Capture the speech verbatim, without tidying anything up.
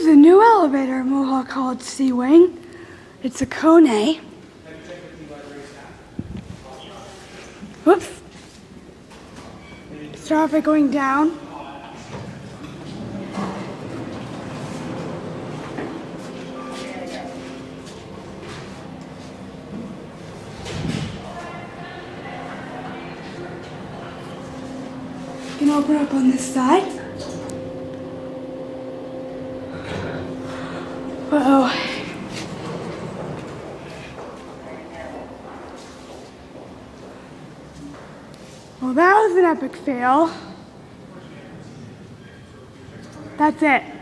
is the new elevator at Mohawk called Sea Wing. It's a Kone. Whoops. Start off by going down. You can open up on this side. Uh-oh. Well, that was an epic fail. That's it.